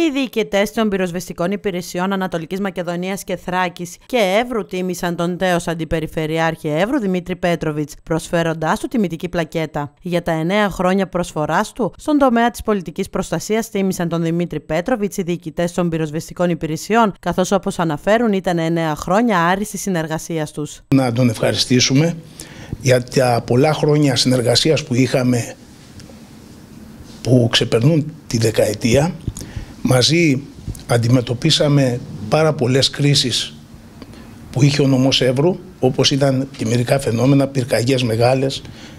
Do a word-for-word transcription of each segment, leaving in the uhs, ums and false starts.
Οι διοικητές των πυροσβεστικών υπηρεσιών Ανατολικής Μακεδονίας και Θράκης και Εύρου τίμησαν τον τέος Αντιπεριφερειάρχη Εύρου Δημήτρη Πέτροβιτς, προσφέροντάς του τιμητική πλακέτα. Για τα εννέα χρόνια προσφοράς του στον τομέα της πολιτικής προστασίας τίμησαν τον Δημήτρη Πέτροβιτς οι διοικητές των πυροσβεστικών υπηρεσιών, καθώς όπως αναφέρουν ήταν εννέα χρόνια άριστης συνεργασίας τους. Να τον ευχαριστήσουμε για τα πολλά χρόνια συνεργασίας που είχαμε, που ξεπερνούν τη δεκαετία. Μαζί αντιμετωπίσαμε πάρα πολλές κρίσεις που είχε ο νομός Εύρου, όπως ήταν και μερικά φαινόμενα, πυρκαγιές μεγάλες,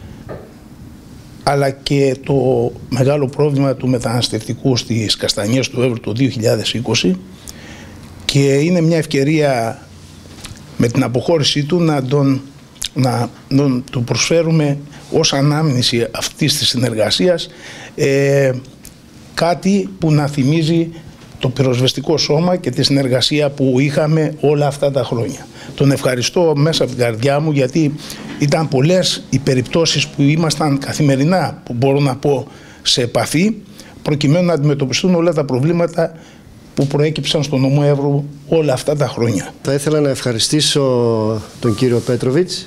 αλλά και το μεγάλο πρόβλημα του μεταναστευτικού στις Καστανιές του Εύρου το δύο χιλιάδες είκοσι, και είναι μια ευκαιρία με την αποχώρησή του να τον, να τον του προσφέρουμε ως ανάμνηση αυτής της συνεργασίας ε, κάτι που να θυμίζει το πυροσβεστικό σώμα και τη συνεργασία που είχαμε όλα αυτά τα χρόνια. Τον ευχαριστώ μέσα από την καρδιά μου, γιατί ήταν πολλές οι περιπτώσεις που ήμασταν καθημερινά, που μπορώ να πω, σε επαφή, προκειμένου να αντιμετωπιστούν όλα τα προβλήματα που προέκυψαν στον νομό Εύρου όλα αυτά τα χρόνια. Θα ήθελα να ευχαριστήσω τον κύριο Πέτροβιτς.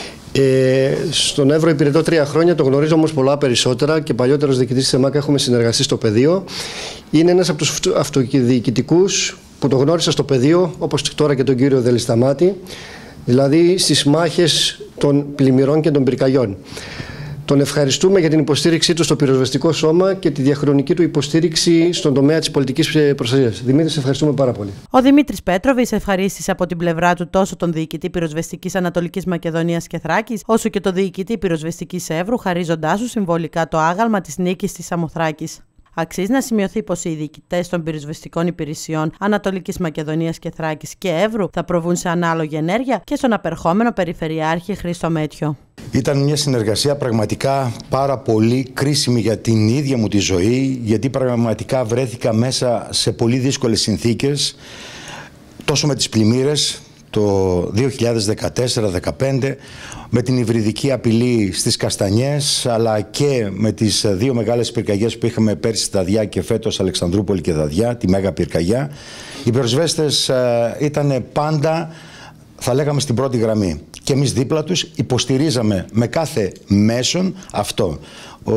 Ε, στον Εύρο υπηρετώ τρία χρόνια, το γνωρίζω όμως πολλά περισσότερα και παλιότερος διοικητής της ΕΜΑΚ, έχουμε συνεργαστεί στο πεδίο. Είναι ένας από τους αυτοδιοικητικούς που το γνώρισα στο πεδίο, όπως τώρα και τον κύριο Δελισταμάτη, δηλαδή στις μάχες των πλημμυρών και των πυρκαγιών. Τον ευχαριστούμε για την υποστήριξή του στο πυροσβεστικό σώμα και τη διαχρονική του υποστήριξη στον τομέα της πολιτικής προστασίας. Δημήτρη, σε ευχαριστούμε πάρα πολύ. Ο Δημήτρης Πέτροβιτς ευχαρίστησε από την πλευρά του τόσο τον διοικητή πυροσβεστικής Ανατολικής Μακεδονίας και Θράκης, όσο και τον διοικητή πυροσβεστικής Εύρου, χαρίζοντάς του συμβολικά το άγαλμα της νίκης της Σαμοθράκης. Αξίζει να σημειωθεί πως οι διοικητές των πυροσβεστικών υπηρεσιών Ανατολικής Μακεδονίας και Θράκης και Εύρου θα προβούν σε ανάλογη ενέργεια και στον απερχόμενο Περιφερειάρχη Χρήστο Μέτιο. Ήταν μια συνεργασία πραγματικά πάρα πολύ κρίσιμη για την ίδια μου τη ζωή, γιατί πραγματικά βρέθηκα μέσα σε πολύ δύσκολες συνθήκες, τόσο με τις πλημμύρες το δύο χιλιάδες δεκατέσσερα δεκαπέντε, με την υβριδική απειλή στις Καστανιές, αλλά και με τις δύο μεγάλες πυρκαγιές που είχαμε πέρσι στη Δαδιά και φέτος Αλεξανδρούπολη και Δαδιά, τη Μέγα Πυρκαγιά. Οι πυροσβέστες ήταν πάντα, θα λέγαμε, στην πρώτη γραμμή. Και εμείς δίπλα τους υποστηρίζαμε με κάθε μέσον αυτό. Ο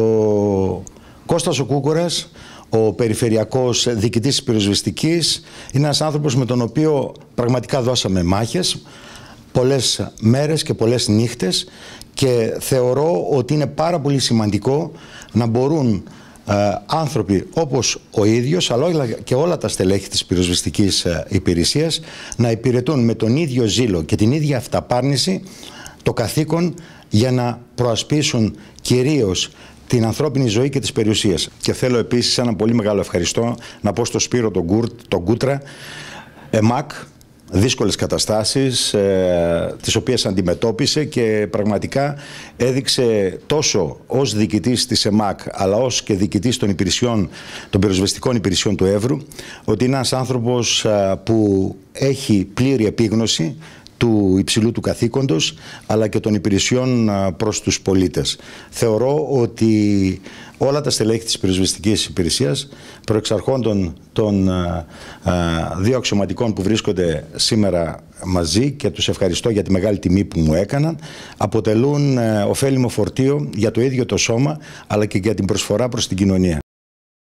Κώστας ο Κούκορας, ο περιφερειακός διοικητής της πυροσβεστικής, είναι ένας άνθρωπος με τον οποίο πραγματικά δώσαμε μάχες πολλές μέρες και πολλές νύχτες, και θεωρώ ότι είναι πάρα πολύ σημαντικό να μπορούν ε, άνθρωποι όπως ο ίδιος, αλλά και όλα τα στελέχη της πυροσβεστικής ε, υπηρεσίας να υπηρετούν με τον ίδιο ζήλο και την ίδια αυταπάρνηση το καθήκον για να προασπίσουν κυρίως την ανθρώπινη ζωή και τις περιουσίες. Και θέλω επίσης ένα πολύ μεγάλο ευχαριστώ να πω στο Σπύρο τον, Γκουρ, τον Κούτρα, ΕΜΑΚ, δύσκολες καταστάσεις ε, τις οποίες αντιμετώπισε και πραγματικά έδειξε τόσο ως διοικητής της ΕΜΑΚ αλλά ως και διοικητής των υπηρεσιών, των πυροσβεστικών υπηρεσιών του Εύρου, ότι είναι ένας άνθρωπος ε, που έχει πλήρη επίγνωση του υψηλού του καθήκοντος αλλά και των υπηρεσιών προς τους πολίτες. Θεωρώ ότι όλα τα στελέχη της πυροσβεστικής υπηρεσίας, προεξαρχόντων των α, α, δύο αξιωματικών που βρίσκονται σήμερα μαζί, και τους ευχαριστώ για τη μεγάλη τιμή που μου έκαναν, αποτελούν α, ωφέλιμο φορτίο για το ίδιο το σώμα αλλά και για την προσφορά προς την κοινωνία.